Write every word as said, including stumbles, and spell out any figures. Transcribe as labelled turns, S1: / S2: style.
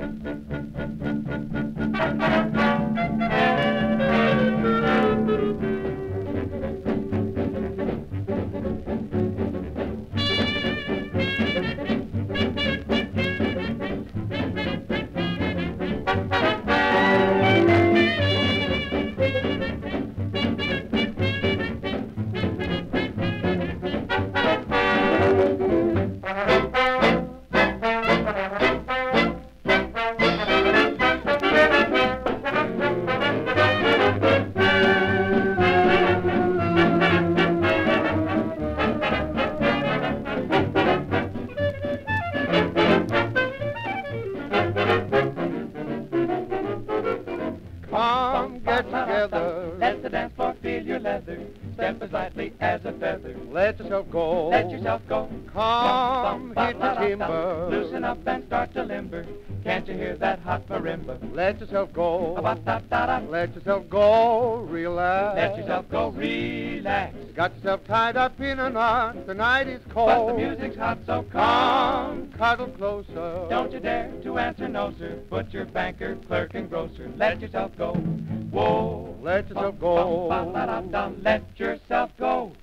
S1: Come, get together.
S2: Let the dance floor feel your leather. Step as lightly as a feather.
S1: Let yourself go.
S2: Let yourself go.
S1: Come, hit the timber.
S2: Loosen up and start to limber. Can't you hear that hot marimba?
S1: Let yourself go.
S2: Ba-ba-da-da-da.
S1: Let yourself go. Relax.
S2: Let yourself go. Relax.
S1: Got yourself tied up in a knot. The night is cold.
S2: But the music's hot, so come.
S1: Come, cuddle closer.
S2: Don't you dare to answer no, sir. Put your banker, clerk, and grocer. Let yourself go. Whoa.
S1: Let yourself go.
S2: Ba-ba-da-da. Let yourself go.